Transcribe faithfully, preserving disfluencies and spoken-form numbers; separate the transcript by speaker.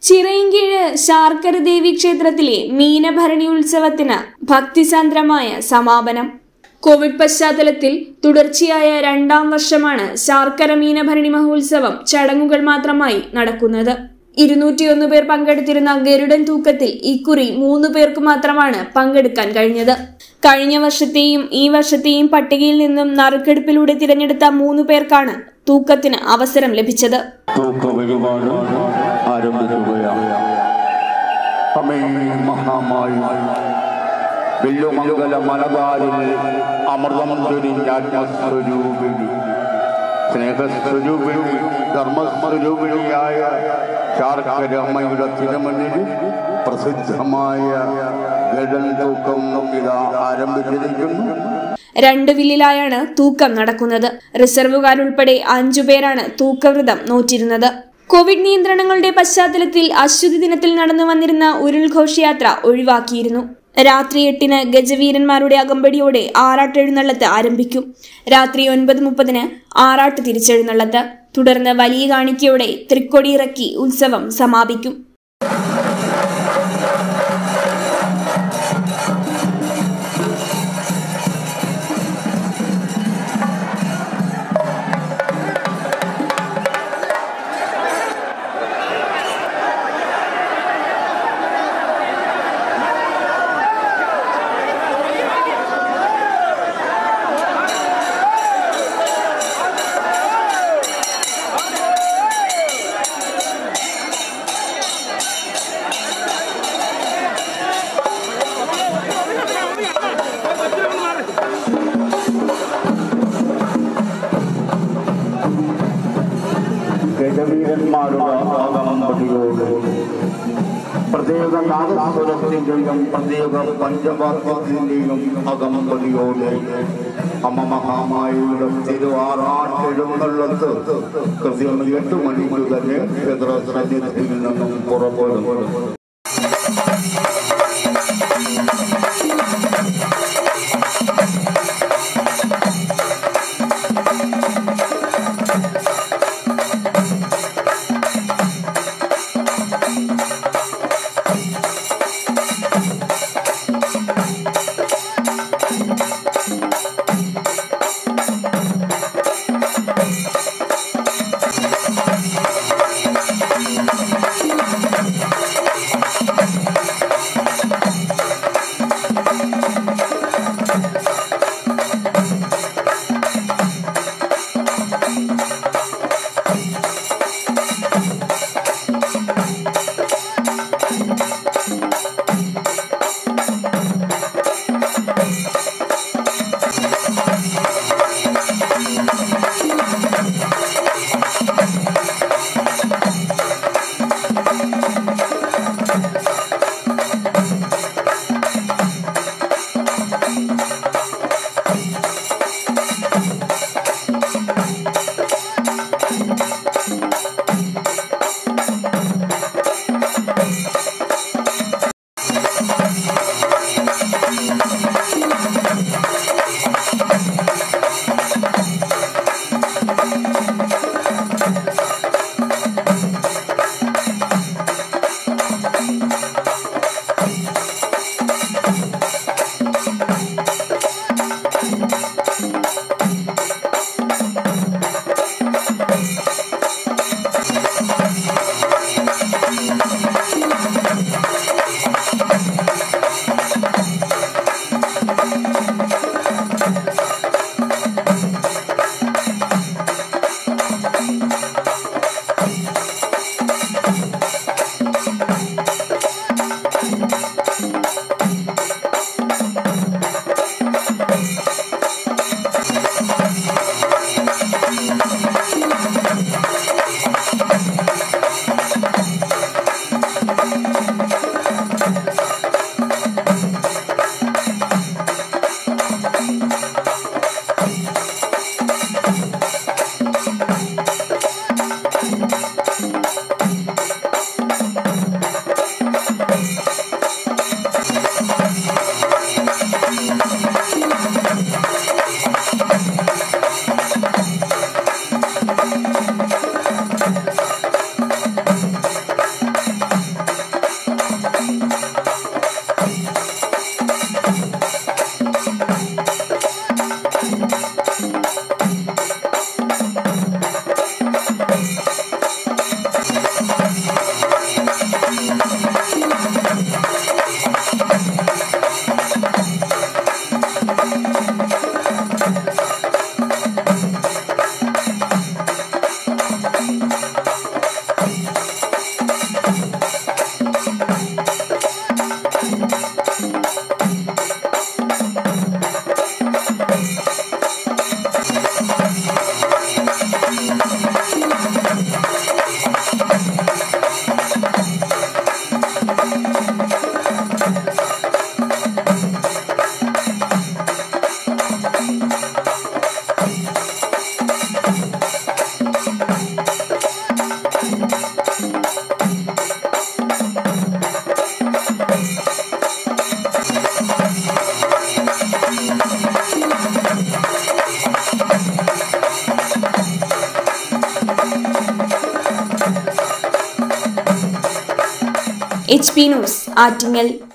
Speaker 1: ചിറയിൻകീഴ് ശാർക്കര ദേവി ക്ഷേത്രത്തിലെ മീനഭരണി ഉത്സവത്തിന് ഭക്തിസാന്ദ്രമായ സമാപനം. കോവിഡ് പശ്ചാത്തലത്തിൽ തുടർച്ചയായ രണ്ടാം വർഷമാണ് ശാർക്കര മീനഭരണി മഹോത്സവം ചടങ്ങുകൾ മാത്രമായി നടക്കുന്നത്. ഇരുന്നൂറ്റിയൊന്ന് പേർ പങ്കെടുത്തിരുന്ന ഗരുഡൻ തൂക്കത്തിൽ ഇക്കുറി മൂന്നു പേർക്ക് മാത്രമാണ് പങ്കെടുക്കാൻ കഴിഞ്ഞത്. കഴിഞ്ഞ വർഷത്തെയും ഈ വർഷത്തെയും പട്ടികയിൽ നിന്നും നറുക്കെടുപ്പിലൂടെ തിരഞ്ഞെടുത്ത മൂന്നു പേർക്കാണ് തൂക്കത്തിന് അവസരം ലഭിച്ചത്.
Speaker 2: സ്നേഹസ്വരൂപിണി ധർമ്മസ്വരൂപിണിയായ ശാർക്കര അമ്മയുടെ തിരുമണ്ണിൽ പ്രസിദ്ധമായ ഗരുഡൻ തൂക്കം ഇതാ ആരംഭിച്ചിരിക്കുന്നു.
Speaker 1: രണ്ട് വില്ലിലായാണ് തൂക്കം നടക്കുന്നത്. റിസർവുകാരുൾപ്പെടെ അഞ്ചുപേരാണ് തൂക്കവ്രതം നോറ്റിരുന്നത്. കോവിഡ് നിയന്ത്രണങ്ങളുടെ പശ്ചാത്തലത്തിൽ അശ്വതി ദിനത്തിൽ നടന്നു വന്നിരുന്ന ഉരുൾഘോഷയാത്ര ഒഴിവാക്കിയിരുന്നു. രാത്രി എട്ടിന് ഗജവീരന്മാരുടെ അകമ്പടിയോടെ ആറാട്ടെഴുന്നള്ളത്ത് ആരംഭിക്കും. രാത്രി ഒൻപത് മുപ്പതിന് ആറാട്ട് തിരിച്ചെഴുന്നള്ളത്ത്. തുടർന്ന് വലിയ കാണിക്കയോടെ തൃക്കൊടിയിറക്കി ഉത്സവം സമാപിക്കും.
Speaker 2: ഗജവീരന്മാരുടെ അകമ്പടിയോട് പ്രത്യേക നാദസ്വരത്തിന്റെയും പ്രത്യേക പഞ്ചവാദ്യത്തിന്റെയും അകമ്പടിയോടെ അമ്മ മഹാമായയുടെ തിരുവാറാട്ടെഴുന്നള്ളത്ത് കൃത്യം എട്ട് മണിക്ക് തന്നെ ക്ഷേത്രസന്നിധിയിൽ നിന്നും പുറപ്പെടും.
Speaker 1: H P news Attingal.